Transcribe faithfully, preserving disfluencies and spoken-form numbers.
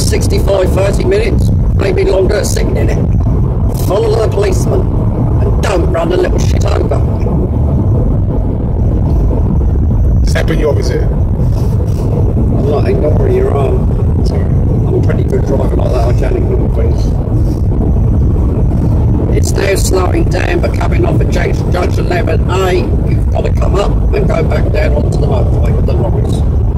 sixty-five, thirty minutes, maybe longer, sitting in it. Follow the policeman and don't run the little shit over. Does that put you off, is it? I'm not ignoring your arm. Sorry. I'm a pretty good driver like that, I can ignore things. It's now slowing down, but coming off at Junction eleven A, you've got to come up and go back down onto the motorway with the lorries.